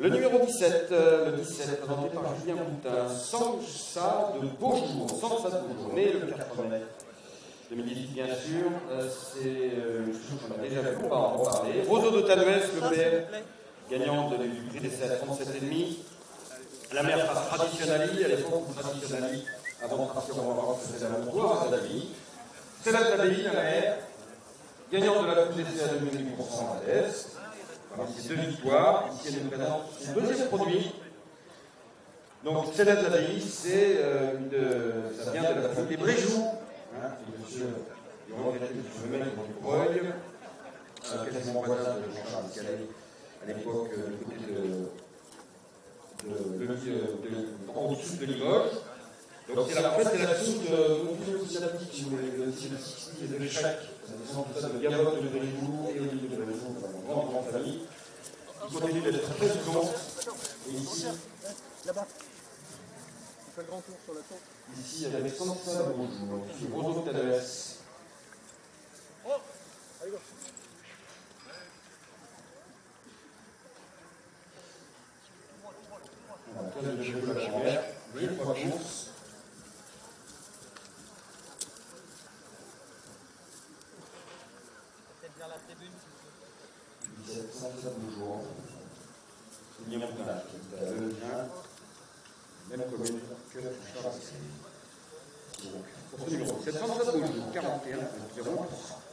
Le numéro 17, présenté par Julien Boutin, Sansa de Beaujour, né le 4 mai 2018, bien sûr. C'est une chose qu'on a déjà vu, on va en reparler. Roseau de Tanuès, le père, gagnant du prix d'essai à 37,5. La mère Traditionali, à l'époque où Traditionali, avant de partir en Maroc, faisait la montoire à Davy. Céleste Abbaye, la mère, gagnante de la coupe d'essai à 2,8% à l'Est. Parmi ces deux victoires, ici elle nous présente son deuxième produit. Donc Céleste Abbaye, ça vient de la famille des Bréjoux. Monsieur Duremet du Breuil, quasiment voisin de Jean-Charles Calais, à l'époque du côté au-dessus de Limoges. Donc c'est la soupe de l'échec, ça de Gavotte de Bréjoux et Olivier de Bréjoux, une grande famille, qui continue d'être très souvent. Et ici, là-bas, on fait le grand tour sur la tour. Ici, il y avait Sansa de Beaujour, qui est Roseau de Tanuès. Oh, allez, go. Voilà, de jeu de la chambre, oui, 3 courses. Peut-être vers la tribune, s'il vous plaît. 17 Sansa de Beaujour. Julien Boutin, qui est à Levien, même commune que Charles. Donc, pour ce numéro, 7 Sansa de Beaujour, 41,03.